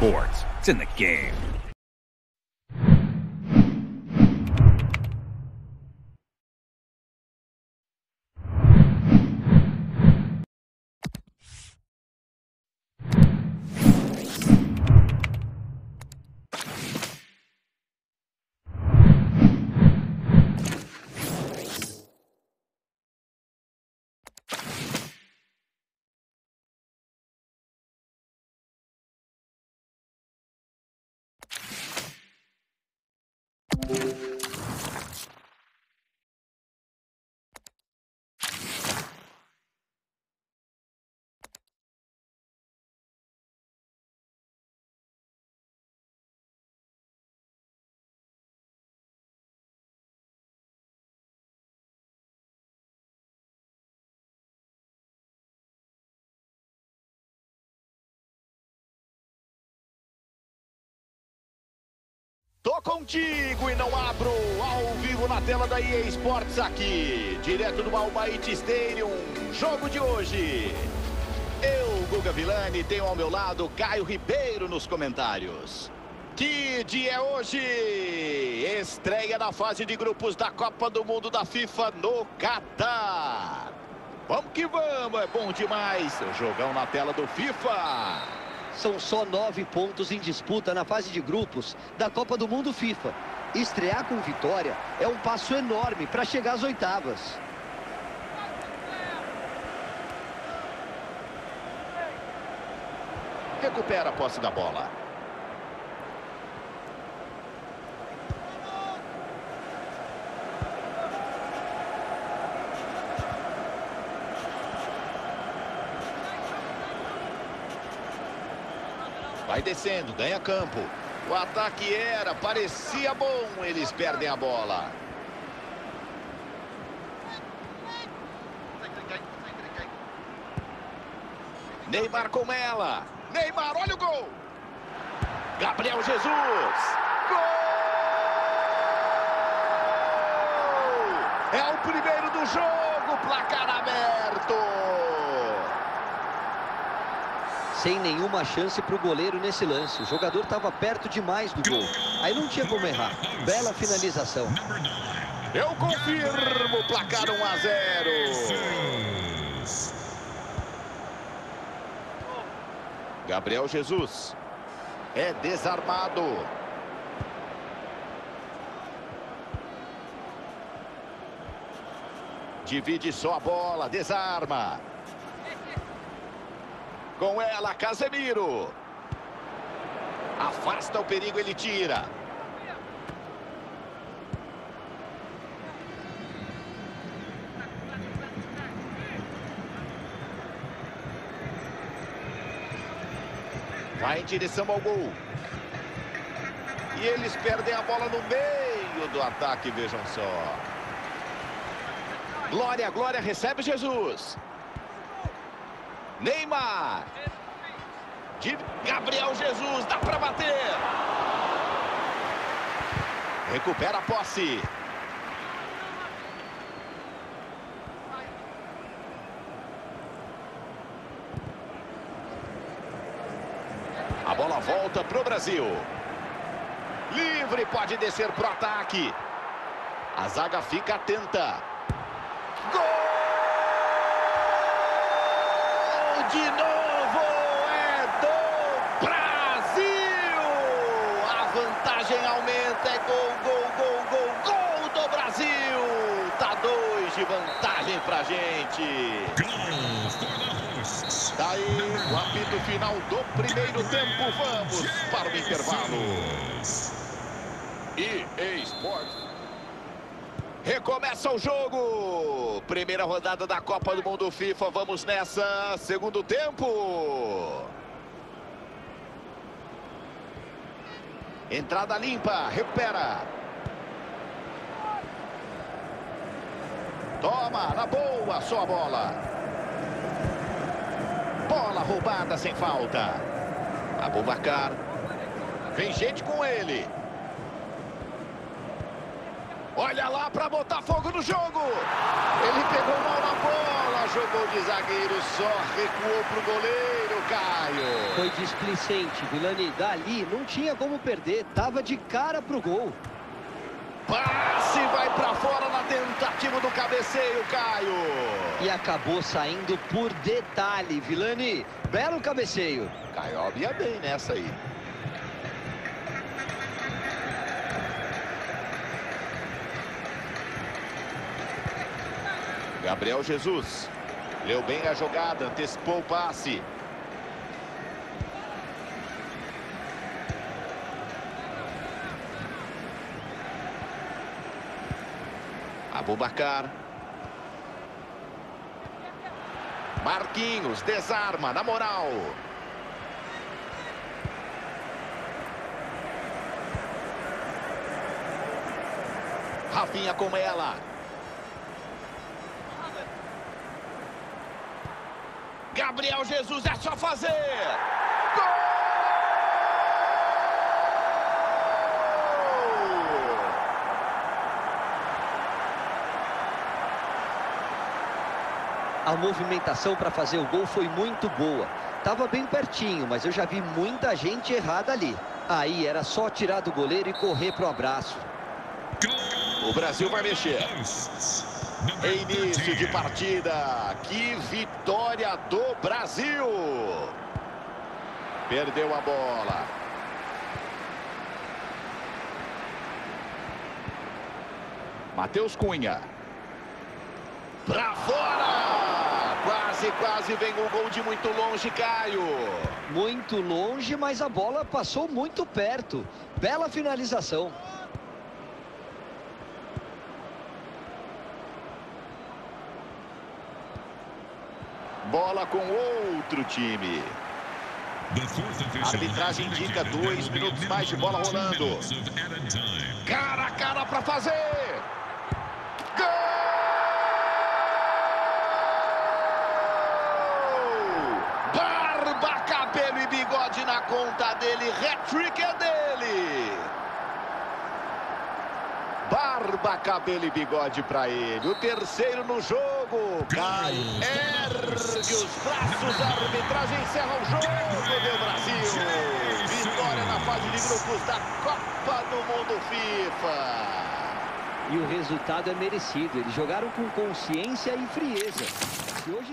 Sports. It's in the game. Tô contigo e não abro, ao vivo na tela da EA Sports aqui, direto do Albaite Stadium, jogo de hoje. Eu, Guga Villani, tenho ao meu lado Caio Ribeiro nos comentários. Que dia é hoje? Estreia na fase de grupos da Copa do Mundo da FIFA no Catar. Vamos que vamos, é bom demais. Jogão na tela do FIFA. São só 9 pontos em disputa na fase de grupos da Copa do Mundo FIFA. Estrear com vitória é um passo enorme para chegar às oitavas. Recupera a posse da bola. Vai descendo, ganha campo. O ataque parecia bom, eles perdem a bola. Neymar com ela. Neymar, olha o gol. Gabriel Jesus. Gol! É o primeiro do jogo, placar aberto. Sem nenhuma chance para o goleiro nesse lance. O jogador estava perto demais do gol. Aí não tinha como errar. Bela finalização. Eu confirmo, placar 1-0. Gabriel Jesus. É desarmado. Divide só a bola, desarma. Com ela, Casemiro. Afasta o perigo, ele tira. Vai em direção ao gol. E eles perdem a bola no meio do ataque, vejam só. Glória, Glória, recebe Jesus. Neymar. De Gabriel Jesus, dá para bater. Recupera a posse. A bola volta pro Brasil. Livre, pode descer pro ataque. A zaga fica atenta. Gol! De novo é do Brasil! A vantagem aumenta, é gol, gol, gol, gol, gol do Brasil! Tá 2 de vantagem pra gente. Daí o apito final do primeiro tempo, vamos para o intervalo. EA Sports. Recomeça o jogo. Primeira rodada da Copa do Mundo FIFA. Vamos nessa. Segundo tempo. Entrada limpa. Recupera. Toma, na boa, só a bola. Bola roubada sem falta. Abubakar. Vem gente com ele. Olha lá para botar fogo no jogo. Ele pegou mal na bola. jogou de zagueiro, só recuou pro goleiro, Caio. Foi displicente, Vilani. Dali não tinha como perder, tava de cara pro gol. Passe vai pra fora na tentativa do cabeceio, Caio. E acabou saindo por detalhe, Vilani. Belo cabeceio. Caio ia bem nessa aí. Gabriel Jesus. Leu bem a jogada, antecipou o passe. Abubakar. Marquinhos, desarma, na moral. Rafinha com ela. Gabriel Jesus, é só fazer. Gol! A movimentação para fazer o gol foi muito boa. Tava bem pertinho, mas eu já vi muita gente errada ali. Aí era só tirar do goleiro e correr pro abraço. O Brasil vai mexer. Início de partida. Que vitória do Brasil. Perdeu a bola. Matheus Cunha. Pra fora. Quase vem o gol de muito longe, Caio. Muito longe, mas a bola passou muito perto. Bela finalização. Bola com outro time. A arbitragem indica 2 minutos mais de bola rolando. Cara a cara para fazer. Gol! Barba, cabelo e bigode na conta dele. Hat-trick é dele. Barba, cabelo e bigode para ele. O terceiro no jogo. Caio ergue os braços. A arbitragem encerra o jogo do Brasil. Vitória na fase de grupos da Copa do Mundo FIFA. E o resultado é merecido. Eles jogaram com consciência e frieza. Se hoje...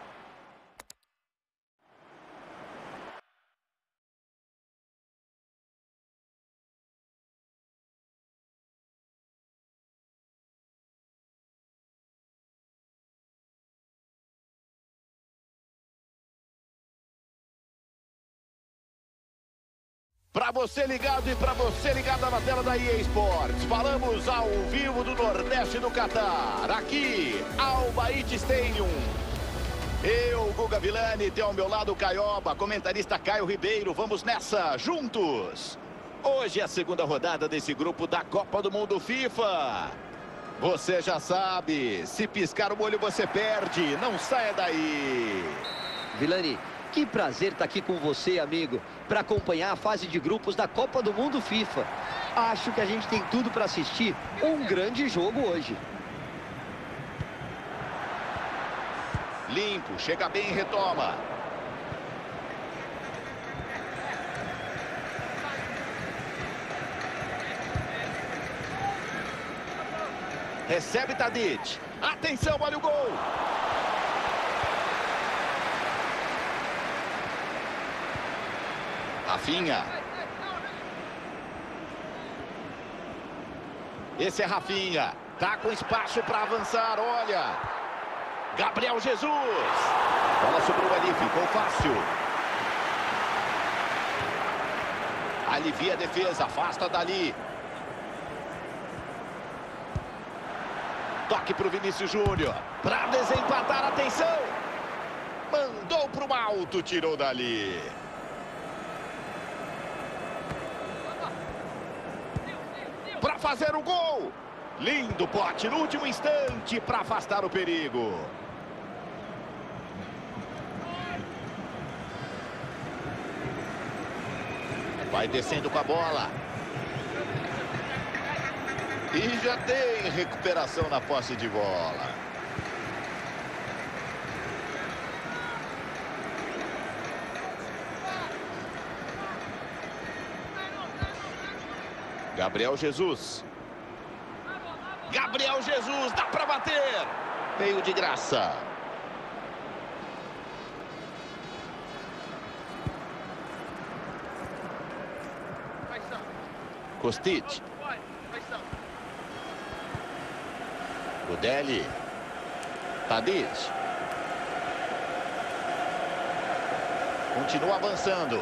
Para você ligado e para você ligada na tela da EA Sports, falamos ao vivo do Nordeste do Catar, aqui, Al Bayt Stadium. Eu, Guga Vilani, tenho ao meu lado o Caioba, comentarista Caio Ribeiro, vamos nessa, juntos. Hoje é a segunda rodada desse grupo da Copa do Mundo FIFA. Você já sabe, se piscar o olho você perde, não saia daí. Vilani, que prazer estar aqui com você, amigo, para acompanhar a fase de grupos da Copa do Mundo FIFA. Acho que a gente tem tudo para assistir um grande jogo hoje. Limpo, chega bem e retoma. Recebe Tadic. Atenção, olha o gol. Rafinha. Esse é Rafinha. Tá com espaço para avançar, olha. Gabriel Jesus. Bola sobrou ali, ficou fácil. Alivia a defesa, afasta dali. Toque para o Vinícius Júnior. Para desempatar, atenção. Mandou para o alto, tirou dali. Para fazer o gol. Lindo pote no último instante para afastar o perigo. Vai descendo com a bola. E já tem recuperação na posse de bola. Gabriel Jesus. Gabriel Jesus, dá para bater. Meio de graça. Kostic. Godelli. Tadic. Continua avançando.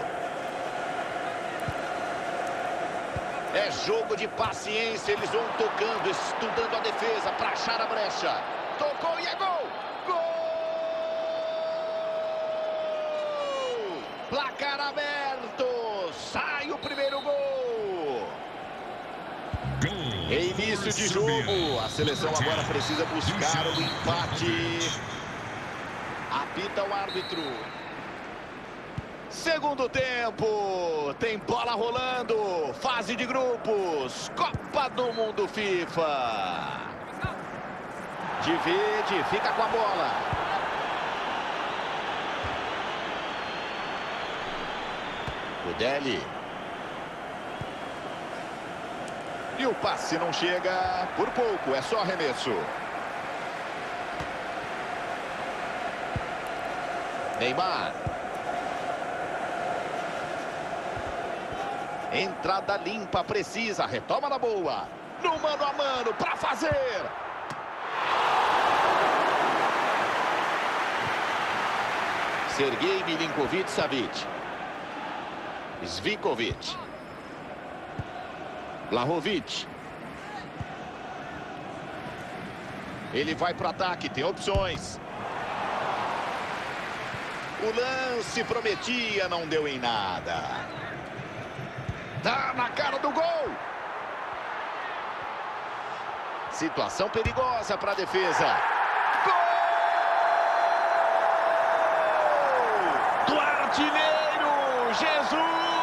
É jogo de paciência. Eles vão tocando, estudando a defesa para achar a brecha. Tocou e é gol! Gol! Placar aberto. Sai o primeiro gol. Em início de jogo, a seleção agora precisa buscar o empate. Apita o árbitro. Segundo tempo, tem bola rolando. Fase de grupos, Copa do Mundo FIFA. Divide, fica com a bola. Godelli. E o passe não chega por pouco, é só arremesso. Neymar. Entrada limpa, precisa, retoma na boa. No mano a mano, para fazer. Sergei Milinkovic-Savic. Zvikovic. Vlahovic. Ele vai para o ataque, tem opções. O lance prometia, não deu em nada. Tá na cara do gol. Situação perigosa para a defesa. Gol! Do artilheiro, Jesus!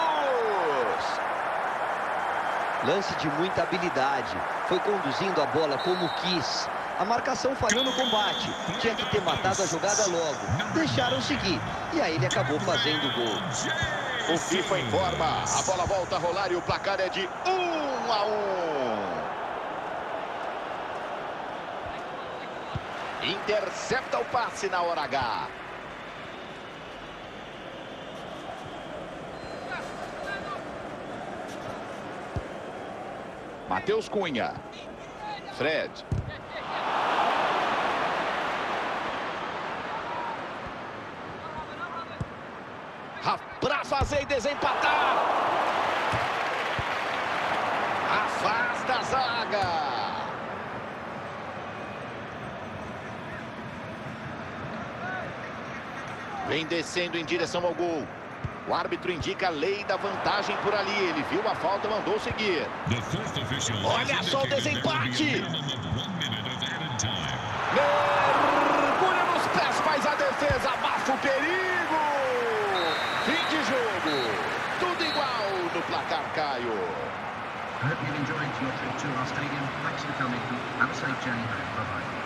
Lance de muita habilidade. Foi conduzindo a bola como quis. A marcação falhou no combate. Tinha que ter matado a jogada logo. Deixaram seguir. E aí ele acabou fazendo o gol. O FIFA informa. A bola volta a rolar e o placar é de 1-1. Intercepta o passe na hora H. Matheus Cunha. Fred. Para fazer e desempatar. Afasta a zaga. Vem descendo em direção ao gol. O árbitro indica a lei da vantagem por ali. Ele viu a falta, mandou seguir. Olha só o desempate. Mergulha nos pés, faz a defesa, abafa o perigo. Fim de jogo. Tudo igual no placar, Caio. I hope you've enjoyed your trip to our stadium. Thanks for coming. Have a safe journey home. Bye-bye.